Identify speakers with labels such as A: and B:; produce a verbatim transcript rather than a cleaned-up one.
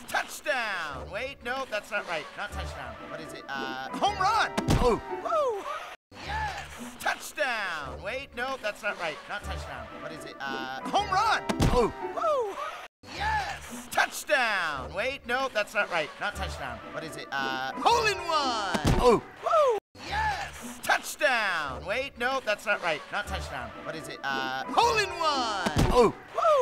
A: Touchdown! Wait, no, that's not right. Not touchdown. What is it? Uh, home run!
B: Oh.
A: Woo! Yes! Touchdown! Wait, no, that's not right. Not touchdown. What is it? Uh, home run!
B: Oh.
A: Woo! Yes! Touchdown! Wait, no, that's not right. Not touchdown. What is it? Uh, hole in one!
B: Oh.
A: Woo! Yes! Touchdown! Wait, no, that's not right. Not touchdown. What is it? Uh, hole in one!
B: Oh.
A: Woo!